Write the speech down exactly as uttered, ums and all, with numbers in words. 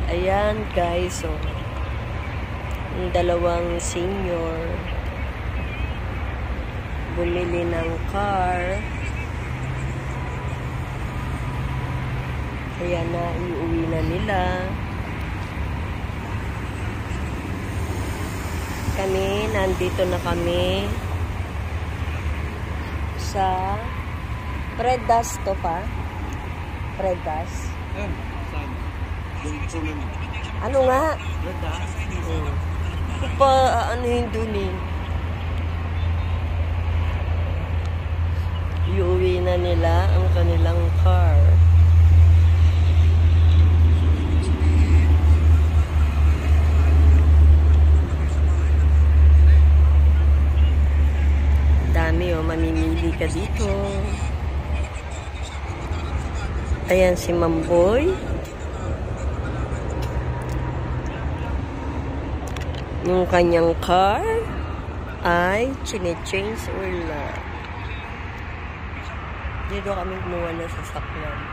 Ayan guys, so yung dalawang senior bumili ng car. Kaya na iuwi na nila. Kami, nandito na kami sa Predas to pa. Predas. Eh, saan? Ano nga? Predas? Hmm. Ano pa, ano yung dun eh? Iuwi na nila ang kanilang car. Dami oh, mamimili ka dito. Ayan si Mamboy. Yung kanyang car ay chine-change oil na. Dito kami kumuha ng sasakyan.